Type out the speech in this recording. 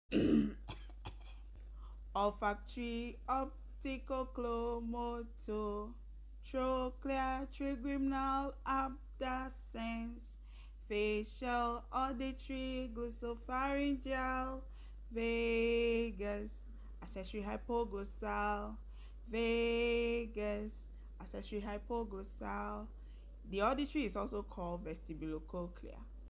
Olfactory, opticoclomotor, trochlear, trigeminal, abducens, facial, auditory, glossopharyngeal, vagus, accessory hypoglossal, vagus, accessory hypoglossal. The auditory is also called vestibulocochlear.